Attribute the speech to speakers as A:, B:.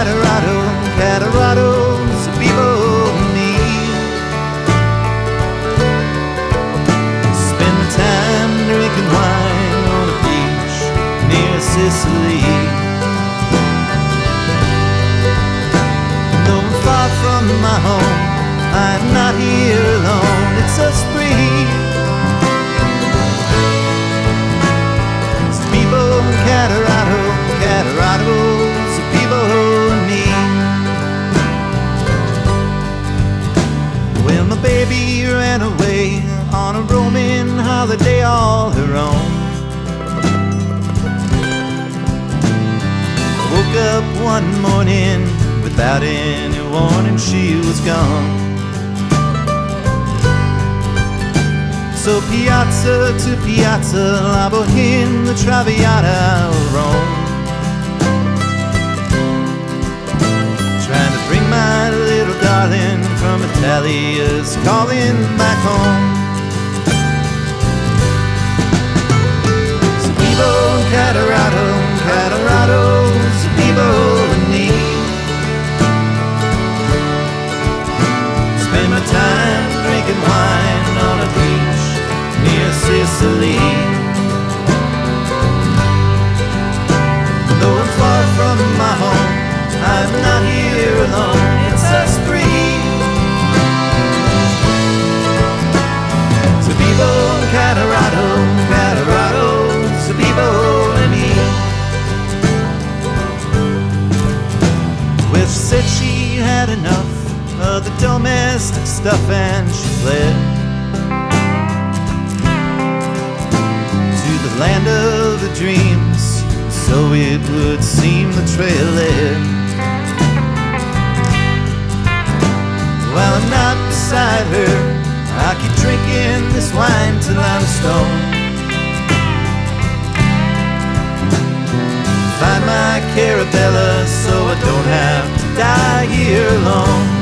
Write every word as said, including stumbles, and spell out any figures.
A: Catarado, Catarado's a people to me. Spend my time drinking wine on a beach near Sicily. Though I'm far from my home, I'm not here alone. It's us three. It's the people in Catarado, Catarado's the people and me. Well, my baby ran away on a roaming holiday all her own. I woke up one morning without any warning, she was gone. So piazza to piazza, La Boheme, the Traviata, Rome, trying to bring my little darling from Italia's calling back home. So vivo in Catarado, Catarado's a vivo in me. Spend my time drinking wine on a beach near Sicily. Though I'm far from my home, I'm not here alone. It's us three. So vivo in Catarado, Catarado's a vivo in me. Well, she said she had enough of the domestic stuff and she fled to the land of the dreams, so it would seem the trail led. While I'm not beside her, I keep drinking this wine till I'm stoned. Find my Carabella so I don't have to die here alone.